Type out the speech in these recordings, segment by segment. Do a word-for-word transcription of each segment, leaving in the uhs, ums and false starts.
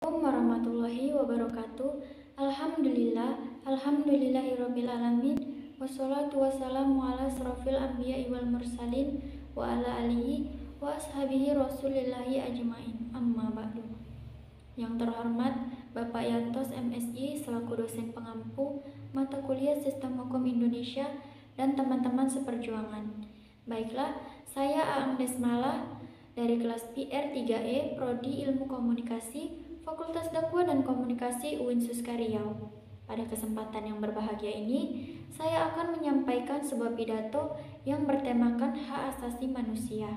Assalamualaikum warahmatullahi wabarakatuh. Alhamdulillah, alhamdulillahirabbil alamin. Wassalatu wassalamu ala asrofil anbiya'i wal mursalin wa ala alihi wa ashabihi rasulillahi ajmain. Amma ba'du. Yang terhormat Bapak Yantos M Si selaku dosen pengampu mata kuliah Sistem Hukum Indonesia dan teman-teman seperjuangan. Baiklah, saya Aang Desmala dari kelas P R tiga E Prodi Ilmu Komunikasi Fakultas Dakwah dan Komunikasi U I N Suska Riau. Pada kesempatan yang berbahagia ini, saya akan menyampaikan sebuah pidato yang bertemakan hak asasi manusia.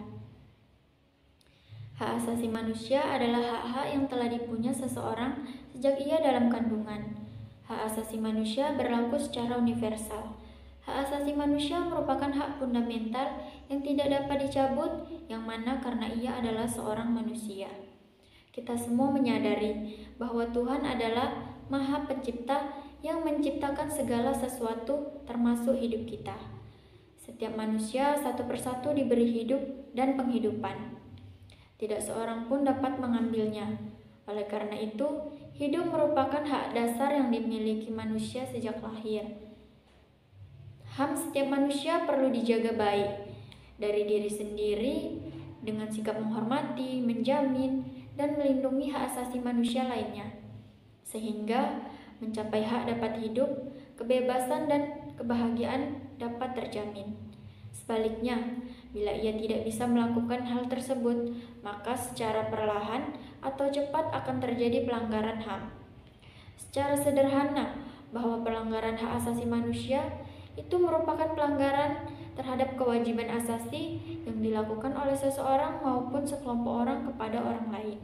Hak asasi manusia adalah hak-hak yang telah dipunya seseorang sejak ia dalam kandungan. Hak asasi manusia berlaku secara universal. Hak asasi manusia merupakan hak fundamental yang tidak dapat dicabut, yang mana karena ia adalah seorang manusia. Kita semua menyadari bahwa Tuhan adalah Maha Pencipta yang menciptakan segala sesuatu termasuk hidup kita. Setiap manusia satu persatu diberi hidup dan penghidupan. Tidak seorang pun dapat mengambilnya. Oleh karena itu, hidup merupakan hak dasar yang dimiliki manusia sejak lahir. H A M setiap manusia perlu dijaga baik dari diri sendiri dengan sikap menghormati, menjamin, dan melindungi hak asasi manusia lainnya, sehingga mencapai hak dapat hidup, kebebasan, dan kebahagiaan dapat terjamin. Sebaliknya, bila ia tidak bisa melakukan hal tersebut, maka secara perlahan atau cepat akan terjadi pelanggaran H A M. Secara sederhana, bahwa pelanggaran hak asasi manusia itu merupakan pelanggaran terhadap kewajiban asasi yang dilakukan oleh seseorang maupun sekelompok orang kepada orang lain.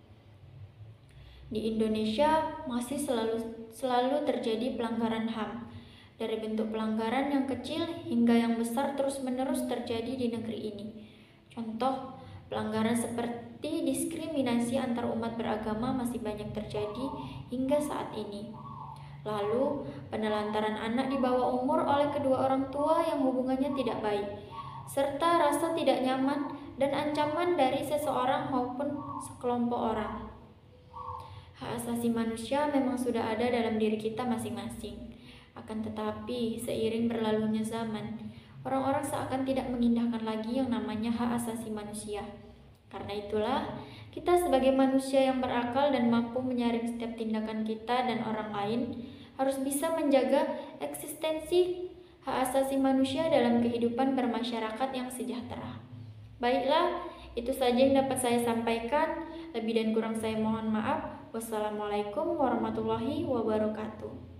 Di Indonesia masih selalu selalu terjadi pelanggaran H A M, dari bentuk pelanggaran yang kecil hingga yang besar terus-menerus terjadi di negeri ini. Contoh, pelanggaran seperti diskriminasi antar umat beragama masih banyak terjadi hingga saat ini. Lalu, penelantaran anak di bawah umur oleh kedua orang tua yang hubungannya tidak baik, serta rasa tidak nyaman dan ancaman dari seseorang maupun sekelompok orang. Hak asasi manusia memang sudah ada dalam diri kita masing-masing. Akan tetapi, seiring berlalunya zaman, orang-orang seakan tidak mengindahkan lagi yang namanya hak asasi manusia. Karena itulah, kita sebagai manusia yang berakal dan mampu menyaring setiap tindakan kita dan orang lain, harus bisa menjaga eksistensi hak asasi manusia dalam kehidupan bermasyarakat yang sejahtera. Baiklah, itu saja yang dapat saya sampaikan. Lebih dan kurang saya mohon maaf. Wassalamualaikum warahmatullahi wabarakatuh.